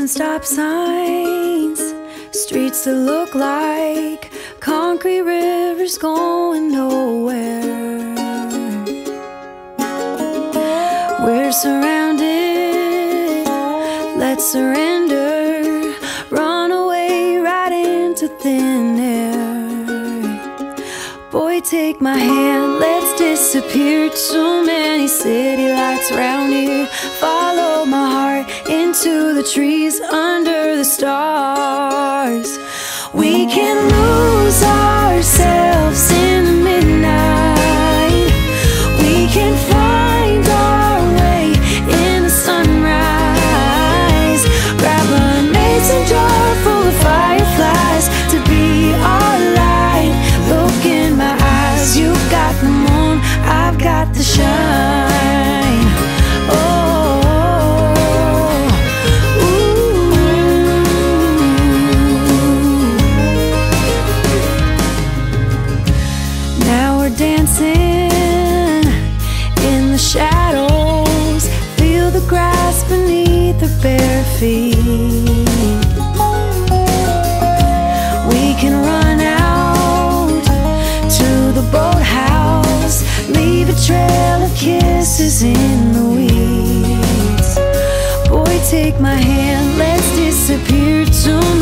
and stop signs, streets that look like concrete rivers going nowhere. We're surrounded, let's surrender, run away right into thin air. Boy, take my hand, let's disappear. Too many city lights around here. Follow my heart into the trees under the stars. We can lose ourselves in the midnight. We can find our way in the sunrise. Grab a mason jar full of fireflies to be our light. Look in my eyes, you've got the moon, I've got the shine. Dancing in the shadows, feel the grass beneath our bare feet. We can run out to the boathouse, leave a trail of kisses in the weeds. Boy, take my hand, let's disappear. Too